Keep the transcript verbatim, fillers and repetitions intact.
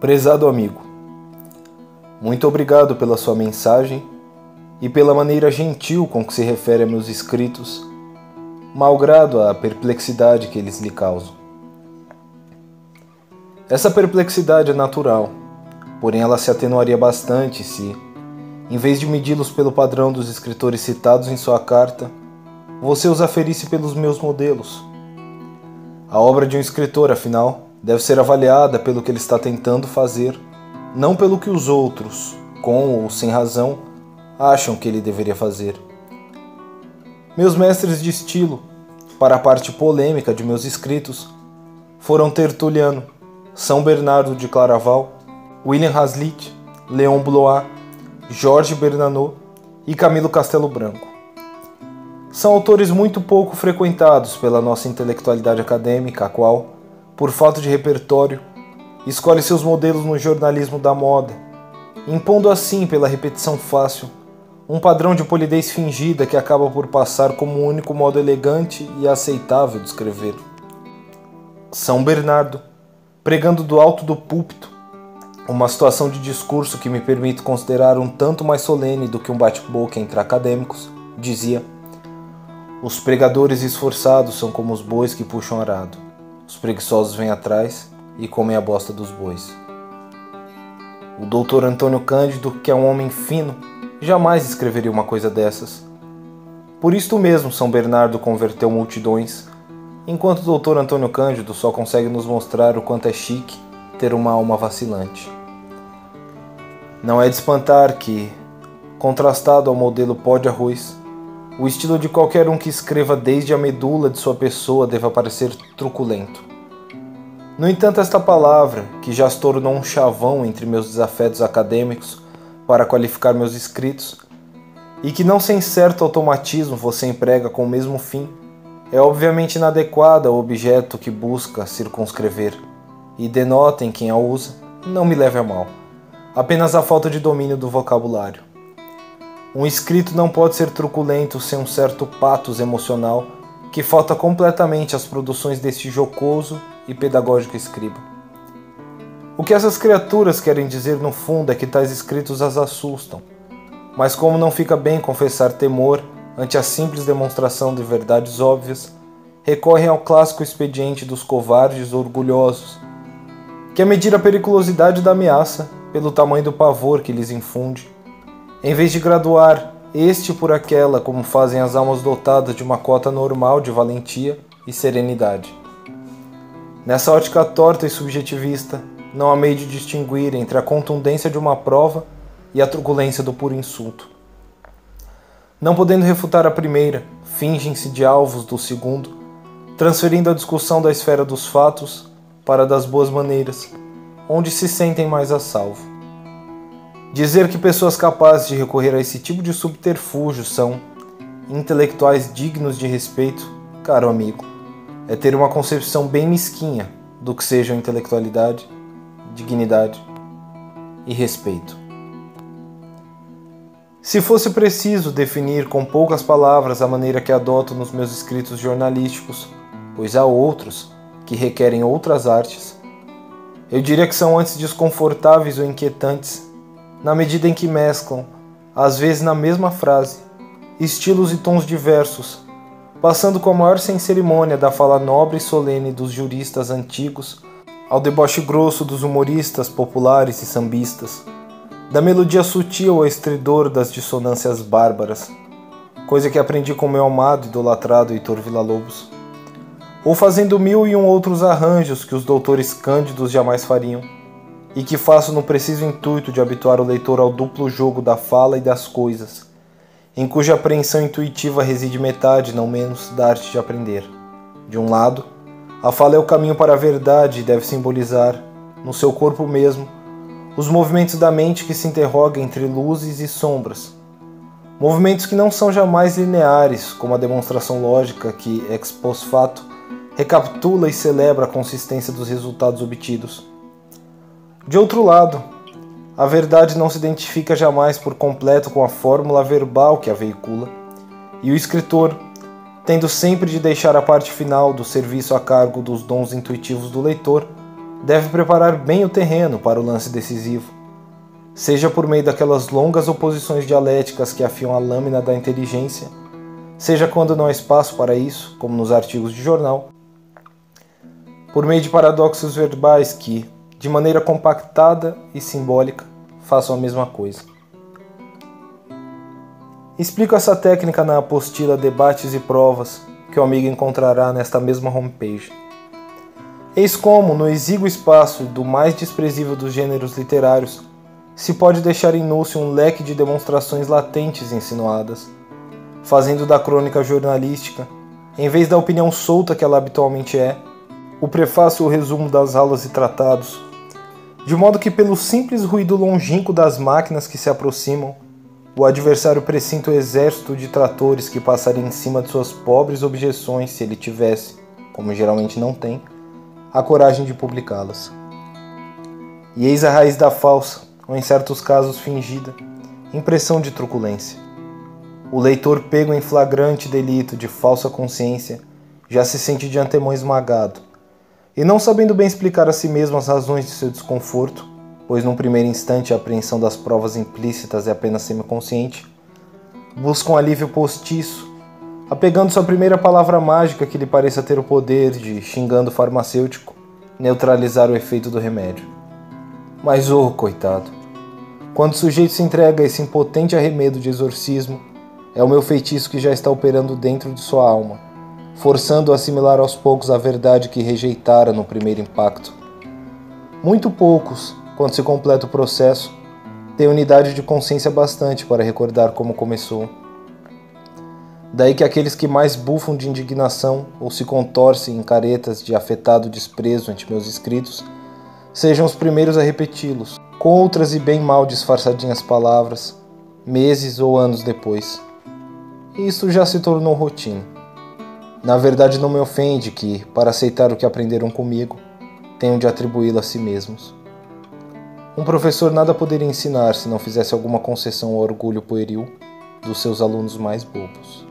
Prezado amigo, muito obrigado pela sua mensagem e pela maneira gentil com que se refere a meus escritos, malgrado a perplexidade que eles lhe causam. Essa perplexidade é natural, porém ela se atenuaria bastante se, em vez de medi-los pelo padrão dos escritores citados em sua carta, você os aferisse pelos meus modelos. A obra de um escritor, afinal, deve ser avaliada pelo que ele está tentando fazer, não pelo que os outros, com ou sem razão, acham que ele deveria fazer. Meus mestres de estilo, para a parte polêmica de meus escritos, foram Tertuliano, São Bernardo de Claraval, William Hazlitt, Léon Blois, Jorge Bernanos e Camilo Castelo Branco. São autores muito pouco frequentados pela nossa intelectualidade acadêmica, a qual, por falta de repertório, escolhe seus modelos no jornalismo da moda, impondo assim, pela repetição fácil, um padrão de polidez fingida que acaba por passar como o único modo elegante e aceitável de escrever. São Bernardo, pregando do alto do púlpito, uma situação de discurso que me permite considerar um tanto mais solene do que um bate-boca entre acadêmicos, dizia: os pregadores esforçados são como os bois que puxam arado. Os preguiçosos vêm atrás e comem a bosta dos bois. O doutor Antônio Cândido, que é um homem fino, jamais escreveria uma coisa dessas. Por isto mesmo São Bernardo converteu multidões, enquanto o doutor Antônio Cândido só consegue nos mostrar o quanto é chique ter uma alma vacilante. Não é de espantar que, contrastado ao modelo pó de arroz, o estilo de qualquer um que escreva desde a medula de sua pessoa deva parecer truculento. No entanto, esta palavra, que já se tornou um chavão entre meus desafetos acadêmicos para qualificar meus escritos, e que não sem certo automatismo você emprega com o mesmo fim, é obviamente inadequada ao objeto que busca circunscrever, e denota em quem a usa, não me leve a mal, apenas a falta de domínio do vocabulário. Um escrito não pode ser truculento sem um certo patos emocional que falta completamente às produções deste jocoso e pedagógico escriba. O que essas criaturas querem dizer no fundo é que tais escritos as assustam, mas como não fica bem confessar temor ante a simples demonstração de verdades óbvias, recorrem ao clássico expediente dos covardes orgulhosos, que é medir a periculosidade da ameaça pelo tamanho do pavor que lhes infunde, em vez de graduar este por aquela como fazem as almas dotadas de uma cota normal de valentia e serenidade. Nessa ótica torta e subjetivista, não há meio de distinguir entre a contundência de uma prova e a truculência do puro insulto. Não podendo refutar a primeira, fingem-se de alvos do segundo, transferindo a discussão da esfera dos fatos para a das boas maneiras, onde se sentem mais a salvo. Dizer que pessoas capazes de recorrer a esse tipo de subterfúgio são intelectuais dignos de respeito, caro amigo, é ter uma concepção bem mesquinha do que sejam intelectualidade, dignidade e respeito. Se fosse preciso definir com poucas palavras a maneira que adoto nos meus escritos jornalísticos, pois há outros que requerem outras artes, eu diria que são antes desconfortáveis ou inquietantes, na medida em que mesclam, às vezes na mesma frase, estilos e tons diversos, passando com a maior sem cerimônia da fala nobre e solene dos juristas antigos ao deboche grosso dos humoristas populares e sambistas, da melodia sutil ao estridor das dissonâncias bárbaras, coisa que aprendi com meu amado e idolatrado Heitor Villa-Lobos, ou fazendo mil e um outros arranjos que os doutores cândidos jamais fariam, e que faço no preciso intuito de habituar o leitor ao duplo jogo da fala e das coisas, em cuja apreensão intuitiva reside metade, não menos, da arte de aprender. De um lado, a fala é o caminho para a verdade e deve simbolizar, no seu corpo mesmo, os movimentos da mente que se interroga entre luzes e sombras, movimentos que não são jamais lineares, como a demonstração lógica que, ex post facto, recapitula e celebra a consistência dos resultados obtidos. De outro lado, a verdade não se identifica jamais por completo com a fórmula verbal que a veicula, e o escritor, tendo sempre de deixar a parte final do serviço a cargo dos dons intuitivos do leitor, deve preparar bem o terreno para o lance decisivo, seja por meio daquelas longas oposições dialéticas que afiam a lâmina da inteligência, seja quando não há espaço para isso, como nos artigos de jornal, por meio de paradoxos verbais que, de maneira compactada e simbólica, façam a mesma coisa. Explico essa técnica na apostila Debates e Provas, que o amigo encontrará nesta mesma homepage. Eis como, no exíguo espaço do mais desprezível dos gêneros literários, se pode deixar inútil um leque de demonstrações latentes e insinuadas, fazendo da crônica jornalística, em vez da opinião solta que ela habitualmente é, o prefácio ou resumo das aulas e tratados, de modo que pelo simples ruído longínquo das máquinas que se aproximam, o adversário presinta o exército de tratores que passaria em cima de suas pobres objeções se ele tivesse, como geralmente não tem, a coragem de publicá-las. E eis a raiz da falsa, ou em certos casos fingida, impressão de truculência. O leitor pego em flagrante delito de falsa consciência já se sente de antemão esmagado, e não sabendo bem explicar a si mesmo as razões de seu desconforto, pois num primeiro instante a apreensão das provas implícitas é apenas semiconsciente, busca um alívio postiço, apegando-se à primeira palavra mágica que lhe pareça ter o poder de, xingando o farmacêutico, neutralizar o efeito do remédio. Mas, oh, coitado, quando o sujeito se entrega a esse impotente arremedo de exorcismo, é o meu feitiço que já está operando dentro de sua alma, forçando-o a assimilar aos poucos a verdade que rejeitara no primeiro impacto. Muito poucos, quando se completa o processo, têm unidade de consciência bastante para recordar como começou. Daí que aqueles que mais bufam de indignação ou se contorcem em caretas de afetado desprezo ante meus escritos sejam os primeiros a repeti-los, com outras e bem mal disfarçadinhas palavras, meses ou anos depois. E isso já se tornou rotina. Na verdade, não me ofende que, para aceitar o que aprenderam comigo, tenham de atribuí-lo a si mesmos. Um professor nada poderia ensinar se não fizesse alguma concessão ao orgulho pueril dos seus alunos mais bobos.